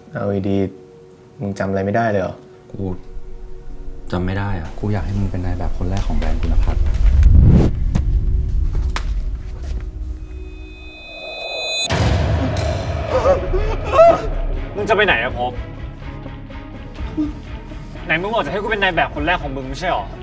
เอาดีมึงจำอะไรไม่ได้เลยเหรอกูจำไม่ได้อะกูอยากให้มึงเป็นนายแบบคนแรกของแบรนด์คุณภาพมึงจะไปไหนอะพบไหนมึงบอกจะให้กูเป็นนายแบบคนแรกของมึงไม่ใช่หรอ